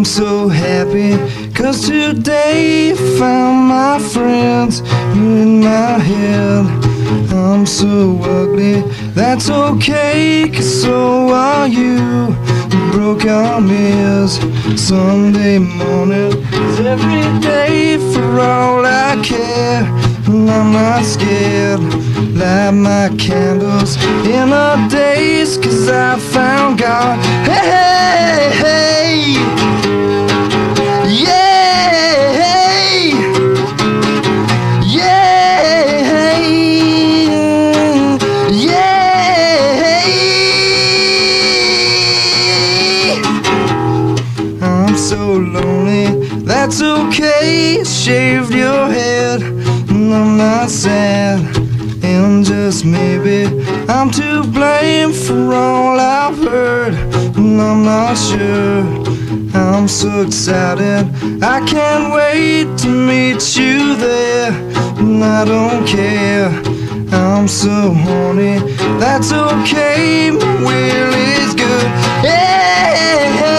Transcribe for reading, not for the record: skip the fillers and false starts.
so happy, 'cause today I found my friends in my head. I'm so ugly, that's okay, 'cause so are you. Broke arm is Sunday morning, it's every day for all I care. And I'm not scared, light my candles in the days, 'cause I found God. Hey, hey, hey. Yeah, hey. Yeah, yeah. I'm so lonely, that's okay. Shaved your head, and I'm not sad. And just maybe I'm to blame for all I've heard, and I'm not sure. I'm so excited, I can't wait to meet you there. And I don't care, I'm so horny, that's okay. My will is good. Hey, hey, hey.